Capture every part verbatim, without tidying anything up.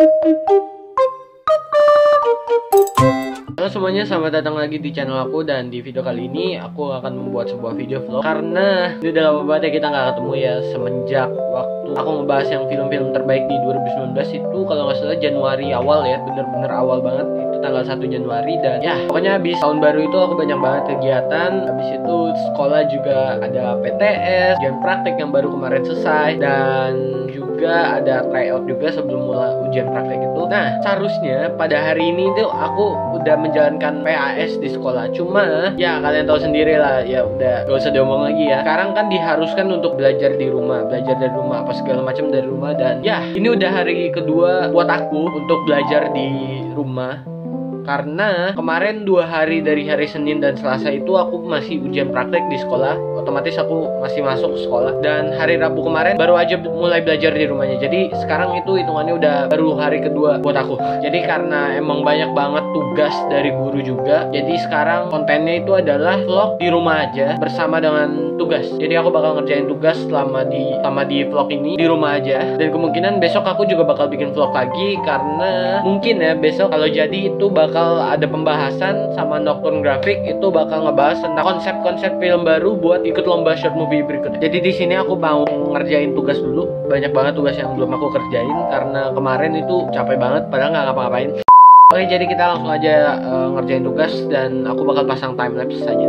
Halo semuanya, selamat datang lagi di channel aku. Dan di video kali ini aku akan membuat sebuah video vlog, karena ini udah lama banget ya kita nggak ketemu ya. Semenjak waktu aku ngebahas yang film-film terbaik di dua ribu sembilan belas itu, kalau nggak salah Januari awal ya, bener-bener awal banget, itu tanggal satu Januari. Dan ya pokoknya habis tahun baru itu aku banyak banget kegiatan. Habis itu sekolah juga ada P T S, ujian praktek yang baru kemarin selesai, dan juga ada tryout juga sebelum mulai ujian praktek itu. Nah, seharusnya pada hari ini tuh aku udah menjalankan P A S di sekolah. Cuma ya kalian tahu sendiri lah, ya udah gak usah diomong lagi ya. Sekarang kan diharuskan untuk belajar di rumah, belajar dari rumah apa segala macam dari rumah. Dan ya ini udah hari kedua buat aku untuk belajar di rumah, karena kemarin dua hari dari hari Senin dan Selasa itu aku masih ujian praktek di sekolah. Otomatis aku masih masuk sekolah. Dan hari Rabu kemarin baru aja mulai belajar di rumahnya. Jadi sekarang itu hitungannya udah baru hari kedua buat aku. Jadi karena emang banyak banget tugas dari guru juga, jadi sekarang kontennya itu adalah vlog di rumah aja bersama dengan tugas. Jadi aku bakal ngerjain tugas selama di selama di vlog ini di rumah aja. Dan kemungkinan besok aku juga bakal bikin vlog lagi, karena mungkin ya besok kalau jadi itu bakal ada pembahasan sama Nocturne Graphic, itu bakal ngebahas tentang konsep-konsep film baru buat ikut lomba short movie berikutnya. Jadi di sini aku mau ngerjain tugas dulu. Banyak banget tugas yang belum aku kerjain karena kemarin itu capek banget padahal nggak ngapa-ngapain. Oke, jadi kita langsung aja uh, ngerjain tugas, dan aku bakal pasang timelapse saja.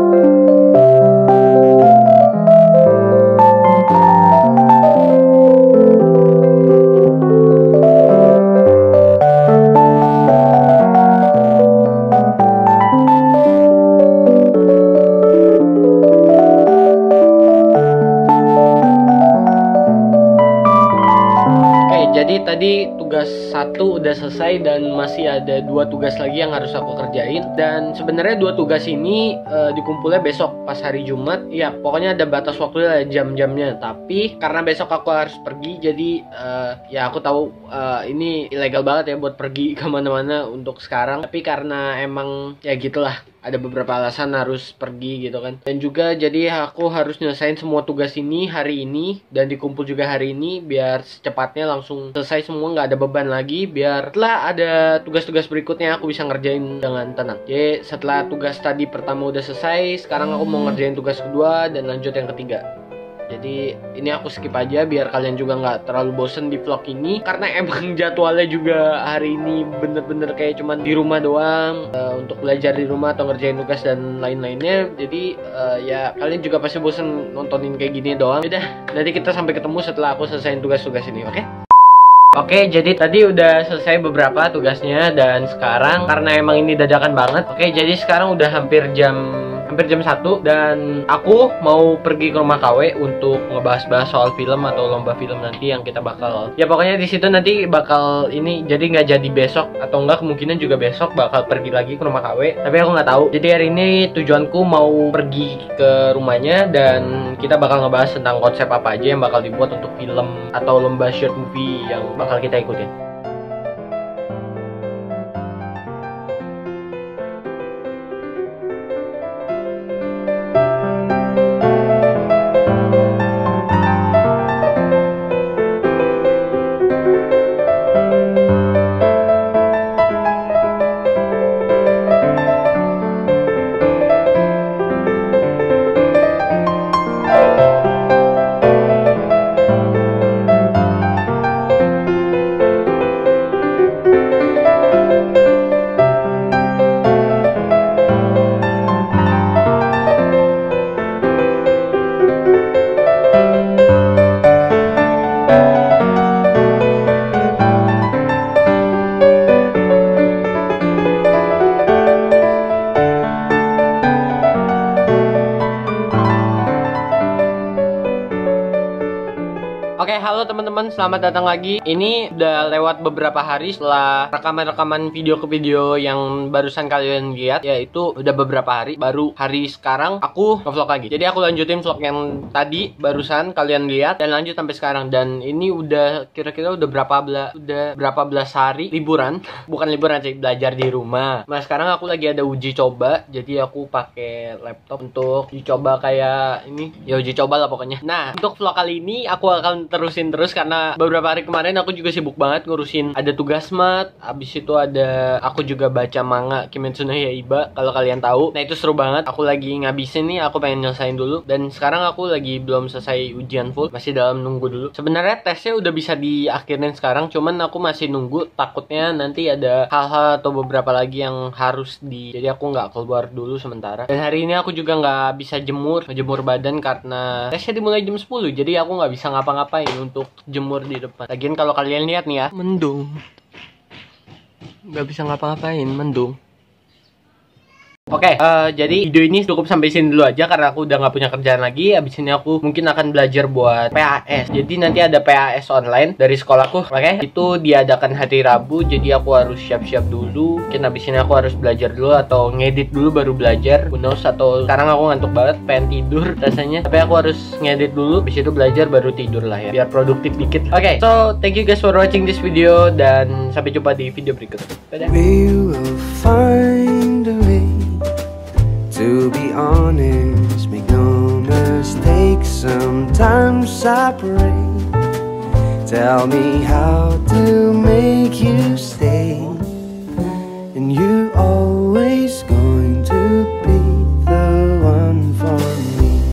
Jadi tadi tugas satu udah selesai dan masih ada dua tugas lagi yang harus aku kerjain. Dan sebenarnya dua tugas ini uh, dikumpulnya besok pas hari Jumat. Ya pokoknya ada batas waktu lah, jam-jamnya. Tapi karena besok aku harus pergi, jadi uh, ya aku tahu uh, ini ilegal banget ya buat pergi kemana-mana untuk sekarang. Tapi karena emang ya gitulah, ada beberapa alasan harus pergi gitu kan. Dan juga jadi aku harus nyelesain semua tugas ini hari ini, dan dikumpul juga hari ini biar secepatnya langsung selesai semua, nggak ada beban lagi. Biar setelah ada tugas-tugas berikutnya aku bisa ngerjain dengan tenang. Jadi setelah tugas tadi pertama udah selesai, sekarang aku mau ngerjain tugas kedua dan lanjut yang ketiga. Jadi ini aku skip aja biar kalian juga nggak terlalu bosen di vlog ini, karena emang jadwalnya juga hari ini bener-bener kayak cuman di rumah doang, uh, untuk belajar di rumah atau ngerjain tugas dan lain-lainnya. Jadi uh, ya kalian juga pasti bosen nontonin kayak gini doang. Udah, nanti kita sampai ketemu setelah aku selesaiin tugas-tugas ini, oke? Okay? Oke, jadi tadi udah selesai beberapa tugasnya, dan sekarang karena emang ini dadakan banget. Oke, jadi sekarang udah hampir jam hampir jam satu, dan aku mau pergi ke rumah K W untuk ngebahas-bahas soal film atau lomba film nanti yang kita bakal, ya pokoknya di situ nanti bakal ini. Jadi nggak jadi besok, atau enggak kemungkinan juga besok bakal pergi lagi ke rumah K W, tapi aku nggak tahu. Jadi hari ini tujuanku mau pergi ke rumahnya, dan kita bakal ngebahas tentang konsep apa aja yang bakal dibuat untuk film atau lomba short movie yang bakal kita ikutin. Oke, halo teman-teman, selamat datang lagi. Ini udah lewat beberapa hari setelah rekaman-rekaman video ke video yang barusan kalian lihat, yaitu udah beberapa hari. Baru hari sekarang aku nge-vlog lagi. Jadi aku lanjutin vlog yang tadi barusan kalian lihat dan lanjut sampai sekarang. Dan ini udah kira-kira udah berapa belas udah berapa belas hari liburan. Bukan liburan sih, belajar di rumah. Nah, sekarang aku lagi ada uji coba. Jadi aku pakai laptop untuk uji coba kayak ini. Ya uji coba lah pokoknya. Nah, untuk vlog kali ini aku akan terusin terus karena beberapa hari kemarin aku juga sibuk banget ngurusin ada tugas mat, abis itu ada aku juga baca manga Kimetsu no Yaiba kalau kalian tahu. Nah itu seru banget, aku lagi ngabisin nih, aku pengen nyelesain dulu. Dan sekarang aku lagi belum selesai ujian full, masih dalam nunggu dulu. Sebenarnya tesnya udah bisa diakhirin sekarang, cuman aku masih nunggu, takutnya nanti ada hal-hal atau beberapa lagi yang harus di, jadi aku nggak keluar dulu sementara. Dan hari ini aku juga nggak bisa jemur, jemur badan karena tesnya dimulai jam sepuluh, jadi aku nggak bisa ngapa-ngapain untuk jemur di depan. Lagian kalau kalian lihat nih ya, mendung, nggak bisa ngapa-ngapain, mendung. Oke, okay, uh, jadi video ini cukup sampai sini dulu aja karena aku udah nggak punya kerjaan lagi. Abis ini aku mungkin akan belajar buat P A S. Jadi nanti ada P A S online dari sekolahku. Oke, okay? Itu diadakan hari Rabu. Jadi aku harus siap-siap dulu. Mungkin abis ini aku harus belajar dulu atau ngedit dulu baru belajar. Who knows, atau sekarang aku ngantuk banget, pengen tidur rasanya. Tapi aku harus ngedit dulu. Abis itu belajar baru tidur lah ya, biar produktif dikit. Oke, okay, so thank you guys for watching this video dan sampai jumpa di video berikutnya. Dadah. To be honest, make no mistake, sometimes separate. Tell me how to make you stay.